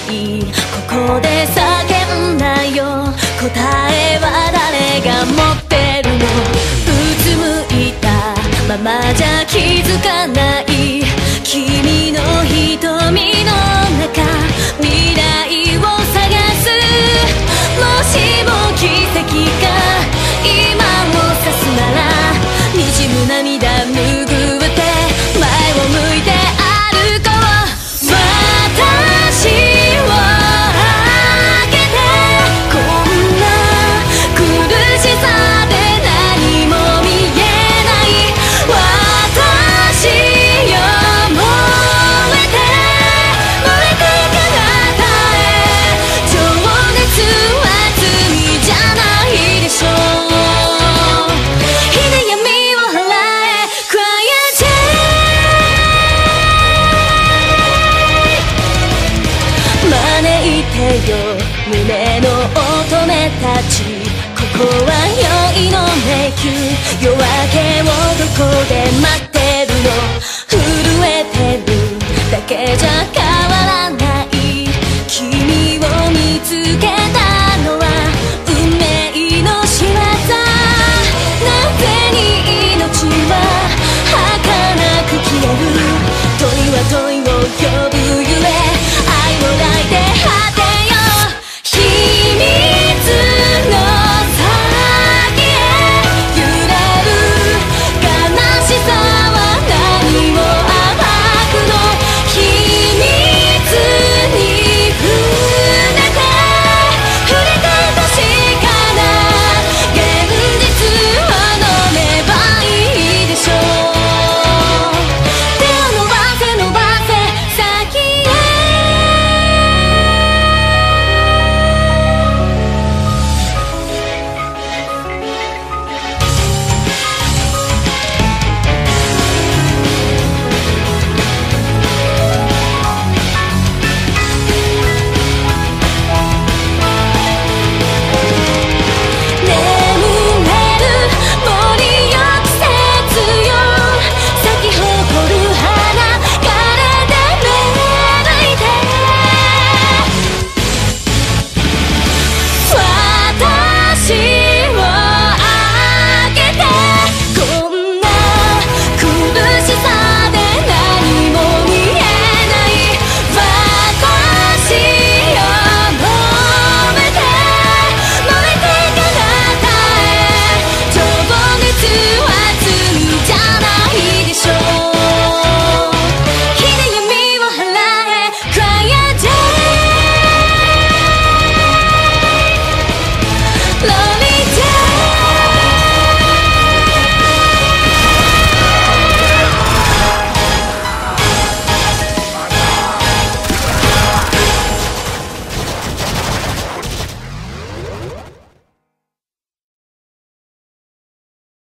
いここで叫んだよ。答えは誰が持ってるの。うつむいたままじゃ気づかない君の瞳の中、未来を探す。もしも奇跡が今を指すなら、滲む涙拭って前を向いて歩こう。私をあげて、こんな苦しさで何も見えない。私よ燃えて彼方へ、情熱は罪じゃないでしょう。火で闇を払え Quiet Day。 招いてよ胸の乙女たち、ここは酔いの迷宮。夜明けをどこで待